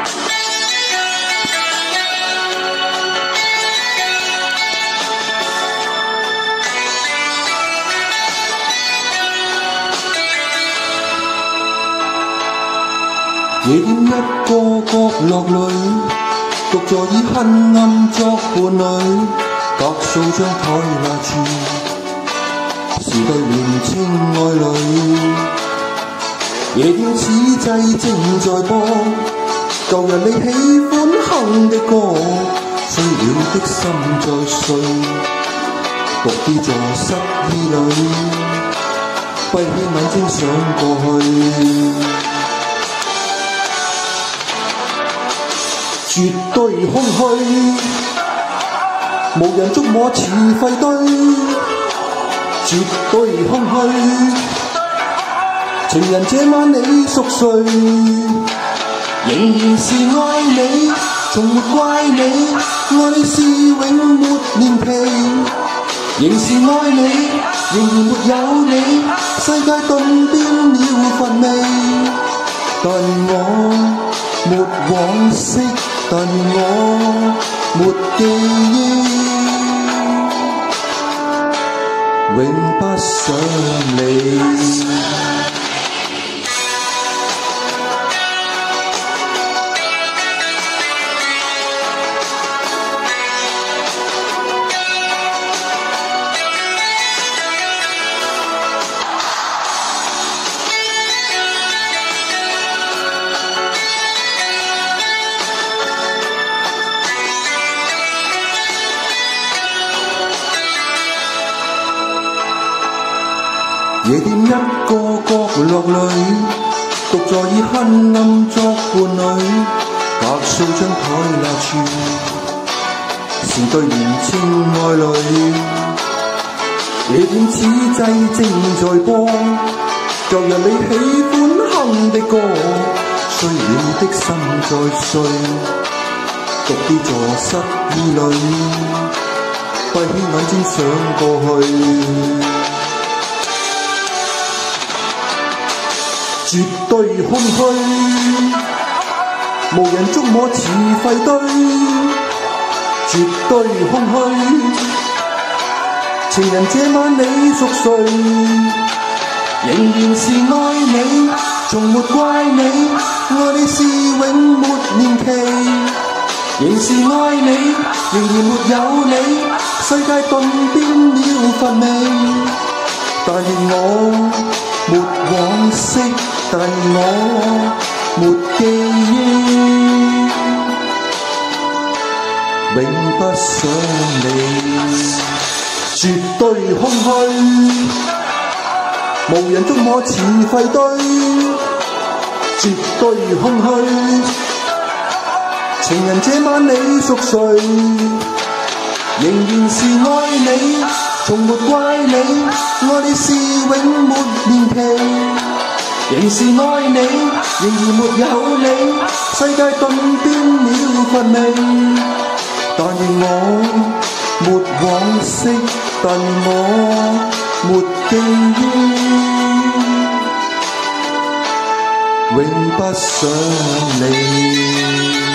夜店一個角落裏，獨坐以黑暗作伴侶，隔數張台那處，是對年青愛侶。夜店此際正在播，舊日你喜歡哼的歌，醉了的心在睡，獨自坐失意裏，閉起眼睛想過去。絕對空虛，無人觸摸似廢堆，絕對空虛。情人這晚你熟睡，仍然是愛你，從沒怪你，愛你是永沒年期。仍是愛你，仍然沒有你，世界頓變了乏味。但我沒往昔，但我沒記憶，永不想你。夜店一個角落裏，獨坐以黑暗作伴侶，隔數張台那處，是對年青愛侶。夜店此際正在播，舊日你喜歡哼的歌，醉了的心在睡，獨自坐失意裏，閉起眼睛想過去。絕對空虛，無人觸摸似廢堆，絕對空虛。情人這晚你熟睡，仍然是愛你，從沒怪你，愛你是永沒年期。仍是愛你，仍然沒有你，世界頓變了乏味。但願我沒往昔，但我沒記憶，永不想你。絕對空虛，無人觸摸似廢堆，絕對空虛。情人這晚你熟睡，仍然是愛你，從沒怪你，愛你是永沒年期。仍是愛你，仍然沒有你，世界頓變了乏味。但願我沒往昔，但我沒記憶，永不想你。